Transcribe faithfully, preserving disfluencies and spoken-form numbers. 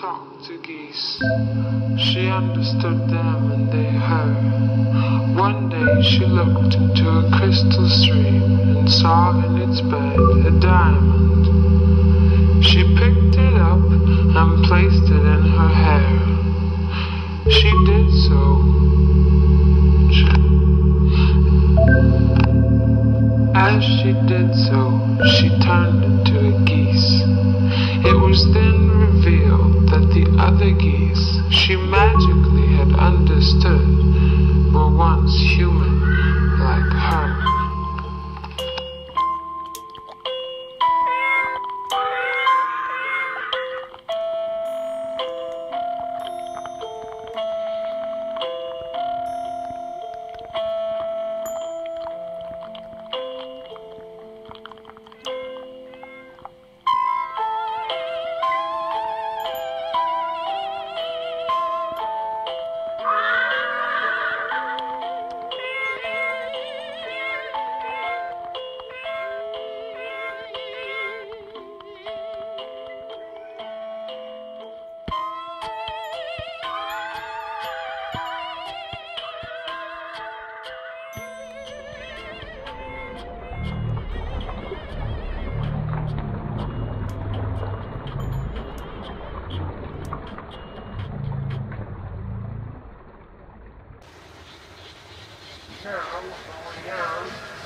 talked to geese. She understood them and they her. One day she looked into a crystal stream and saw in its bed a diamond. She picked it up and placed it in her hair. She did so. As she did so, she turned into a geese. It was then revealed that the other geese she magically had understood were once human like her. Now, going down.